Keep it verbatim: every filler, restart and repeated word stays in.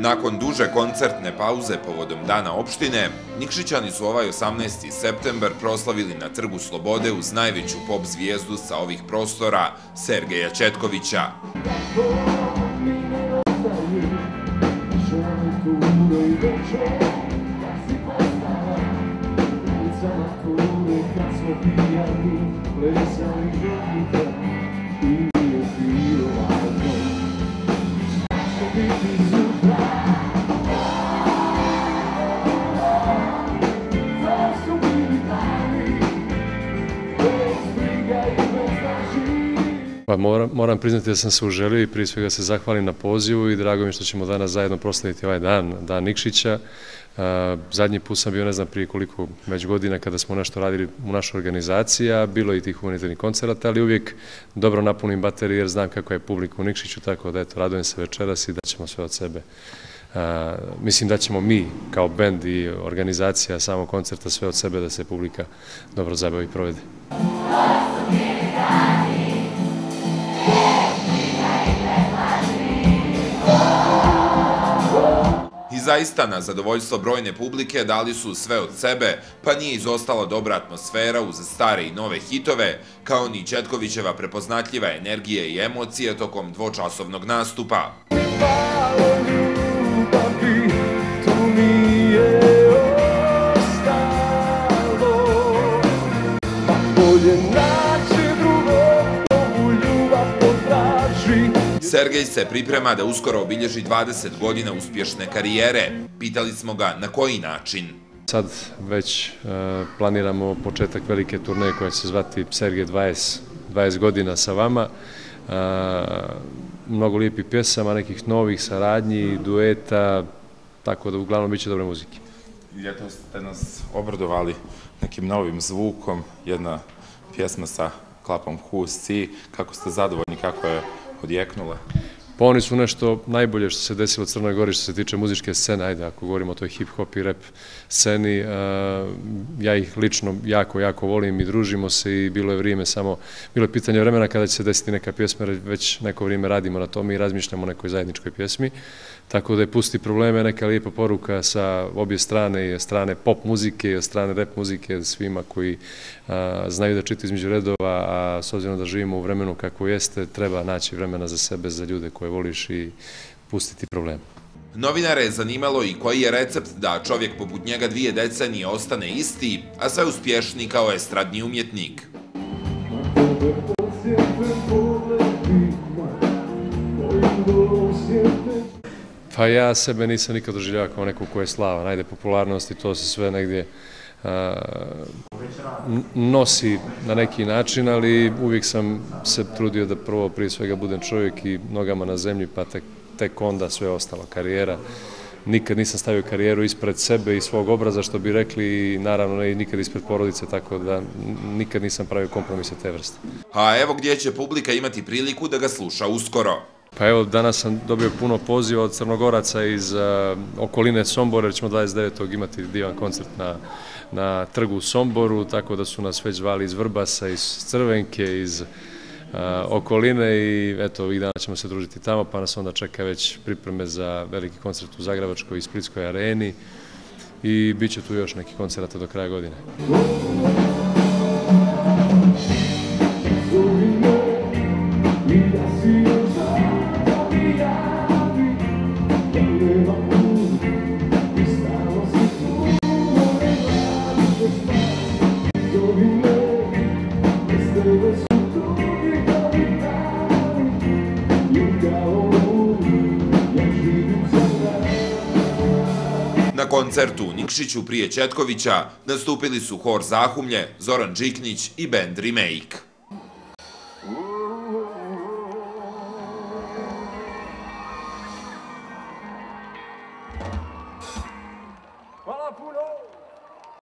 Nakon duže koncertne pauze povodom Dana opštine, Nikšićani su ovaj osamnaesti septembar proslavili na Trgu Slobode uz najveću pop zvijezdu sa ovih prostora, Sergeja Četkovića. Pa moram, moram priznati da sam se uželio i prije svega se zahvalim na pozivu i drago mi što ćemo danas zajedno proslaviti ovaj dan, Dan Nikšića. Uh, zadnji put sam bio, ne znam prije koliko već godina kada smo nešto radili u našoj organizaciji, a bilo je i tih humanitarnih koncerata, ali uvijek dobro napunim baterije jer znam kako je publika u Nikšiću, tako da eto, radujem se večeras i da ćemo sve od sebe. Uh, mislim da ćemo mi kao bend i organizacija samog koncerta sve od sebe da se publika dobro zabavi i provede. I zaista na zadovoljstvo brojne publike dali su sve od sebe, pa nije izostala dobra atmosfera uz stare i nove hitove, kao ni Četkovićeva prepoznatljiva energija i emocije tokom dvočasovnog nastupa. Sergej se priprema da uskoro obilježi dvadeset godina uspješne karijere. Pitali smo ga na koji način. Sad već planiramo početak velike turneje koja će se zvati Sergej dvadeset godina sa vama. Mnogo lijepih pjesama, nekih novih saradnji, dueta, tako da uglavnom bit će dobre muzike. Ljetos ste nas obradovali nekim novim zvukom, jedna pjesma sa klapom Who's C. Kako ste zadovoljni, kako je odjeknula? Pa oni su nešto najbolje što se desilo u Crnoj Gori što se tiče muzičke scene, ajde ako govorimo o toj hip-hop i rap sceni, ja ih lično jako, jako volim i družimo se i bilo je vrijeme samo, bilo je pitanje vremena kada će se desiti neka pjesma, već neko vrijeme radimo na tome i razmišljamo o nekoj zajedničkoj pjesmi, tako da je Pusti probleme neka lijepa poruka sa obje strane, i strane pop muzike i strane rap muzike svima koji znaju da čitaju između redova, a s obzirom da živimo u vremenu kako jeste, treba naći vremena za sebe, za ljude koje voliš i pustiti problem. Novinare je zanimalo i koji je recept da čovjek poput njega dvije decenije ostane isti, a sve uspješniji kao estradni umjetnik. Pa ja sebe nisam nikad doživljavao kao nekog ko je slava. Najde popularnost i to se sve negdje nosi na neki način, ali uvijek sam se trudio da prvo prije svega budem čovjek i nogama na zemlji, pa tek onda sve ostalo, karijera. Nikad nisam stavio karijeru ispred sebe i svog obraza, što bi rekli, i naravno ne nikad ispred porodice, tako da nikad nisam pravio kompromise te vrste. A evo gdje će publika imati priliku da ga sluša uskoro. Pa evo, danas sam dobio puno poziva od Crnogoraca iz okoline Sombora, jer ćemo dvadeset devetog imati divan koncert na Trgu u Somboru, tako da su nas već zvali iz Vrbasa, iz Crvenke, iz okoline i eto, ovih dana ćemo se družiti tamo, pa nas onda čeka već pripreme za veliki koncert u Zagrebačkoj i Splitskoj areni i bit će tu još neki koncerata do kraja godine. Na koncertu u Nikšiću prije Četkovića nastupili su Hor Zahumlje, Zoran Điknić i bend Remake.